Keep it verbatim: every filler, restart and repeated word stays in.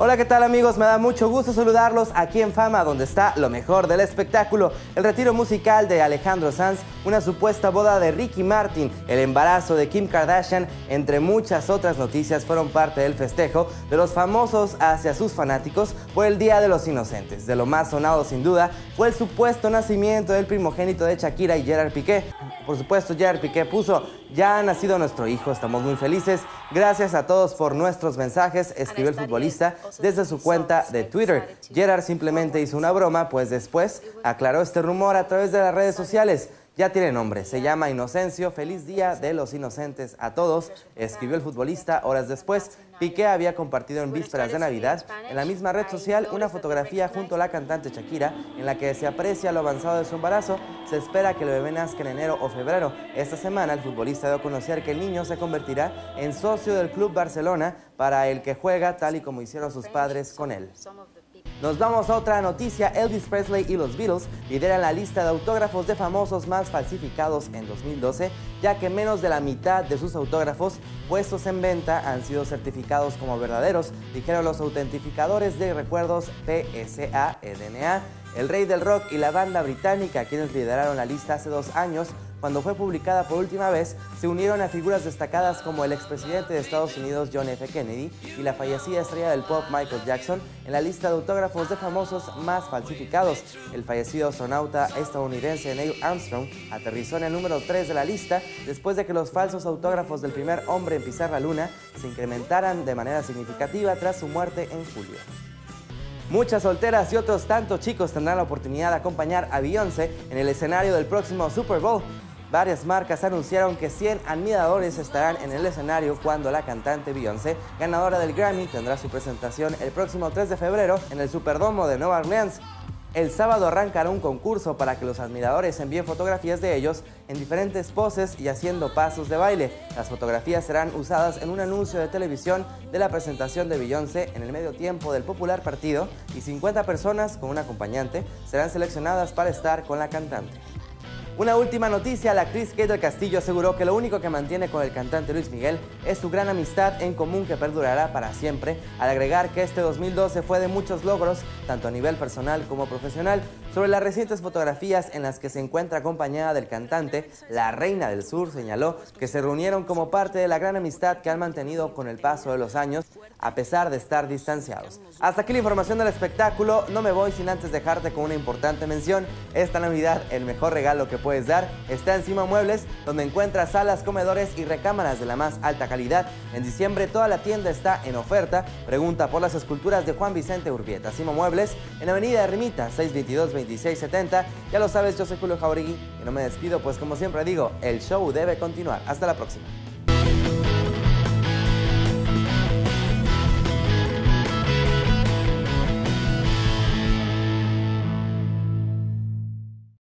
Hola, ¿qué tal amigos? Me da mucho gusto saludarlos aquí en Fama, donde está lo mejor del espectáculo. El retiro musical de Alejandro Sanz, una supuesta boda de Ricky Martin, el embarazo de Kim Kardashian, entre muchas otras noticias, fueron parte del festejo de los famosos hacia sus fanáticos por el Día de los Inocentes. De lo más sonado, sin duda, fue el supuesto nacimiento del primogénito de Shakira y Gerard Piqué. Por supuesto, Gerard Piqué puso: "Ya ha nacido nuestro hijo, estamos muy felices. Gracias a todos por nuestros mensajes", escribió el futbolista desde su cuenta de Twitter. Gerard simplemente hizo una broma, pues después aclaró este rumor a través de las redes sociales. Ya tiene nombre, se llama Inocencio. Feliz Día de los Inocentes a todos, escribió el futbolista horas después. Piqué había compartido en vísperas de Navidad en la misma red social una fotografía junto a la cantante Shakira en la que se aprecia lo avanzado de su embarazo. Se espera que el bebé nazca en enero o febrero. Esta semana el futbolista dio a conocer que el niño se convertirá en socio del Club Barcelona, para el que juega tal y como hicieron sus padres con él. Nos vamos a otra noticia. Elvis Presley y los Beatles lideran la lista de autógrafos de famosos más falsificados en dos mil doce, ya que menos de la mitad de sus autógrafos puestos en venta han sido certificados como verdaderos, dijeron los autentificadores de recuerdos P S A E D N A. El rey del rock y la banda británica, quienes lideraron la lista hace dos años, cuando fue publicada por última vez, se unieron a figuras destacadas como el expresidente de Estados Unidos John F. Kennedy y la fallecida estrella del pop Michael Jackson en la lista de autógrafos de famosos más falsificados. El fallecido astronauta estadounidense Neil Armstrong aterrizó en el número tres de la lista después de que los falsos autógrafos del primer hombre en pisar la luna se incrementaran de manera significativa tras su muerte en julio. Muchas solteras y otros tantos chicos tendrán la oportunidad de acompañar a Beyoncé en el escenario del próximo Super Bowl. Varias marcas anunciaron que cien admiradores estarán en el escenario cuando la cantante Beyoncé, ganadora del Grammy, tendrá su presentación el próximo tres de febrero en el Superdome de Nueva Orleans. El sábado arrancará un concurso para que los admiradores envíen fotografías de ellos en diferentes poses y haciendo pasos de baile. Las fotografías serán usadas en un anuncio de televisión de la presentación de Beyoncé en el medio tiempo del popular partido, y cincuenta personas con un acompañante serán seleccionadas para estar con la cantante. Una última noticia: la actriz Kate del Castillo aseguró que lo único que mantiene con el cantante Luis Miguel es su gran amistad en común que perdurará para siempre, al agregar que este dos mil doce fue de muchos logros, tanto a nivel personal como profesional. Sobre las recientes fotografías en las que se encuentra acompañada del cantante, la Reina del Sur señaló que se reunieron como parte de la gran amistad que han mantenido con el paso de los años, a pesar de estar distanciados. Hasta aquí la información del espectáculo. No me voy sin antes dejarte con una importante mención. Esta Navidad el mejor regalo que puedes dar está en Cima Muebles, donde encuentras salas, comedores y recámaras de la más alta calidad. En diciembre toda la tienda está en oferta. Pregunta por las esculturas de Juan Vicente Urbieta. Cima Muebles en Avenida Ermita, seiscientos veintidós, veintiséis setenta. Ya lo sabes, yo soy Julio Jauregui y no me despido, pues como siempre digo, el show debe continuar. Hasta la próxima.